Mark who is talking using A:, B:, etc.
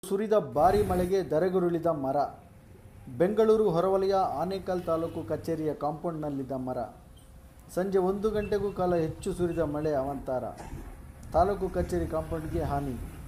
A: ಸುರಿದ ಭಾರೀ ಮಳೆಗೆ ಧರೆಗುರುಳಿದ ಮರ. ಬೆಂಗಳೂರು ಹೊರವಲಯ ಆನೇಕಲ್ ತಾಲೂಕು ಕಚೇರಿಯ ಕಾಂಪೌಂಡ್ನಲ್ಲಿದ್ದ ಮರ. ಸಂಜೆ 1 ಗಂಟೆಗೂ ಕಾಲ ಹೆಚ್ಚು ಸುರಿದ ಮಳೆ ಅವಾಂತರ. ತಾಲೂಕು ಕಚೇರಿ ಕಾಂಪೌಂಡ್ಗೆ ಹಾನಿ.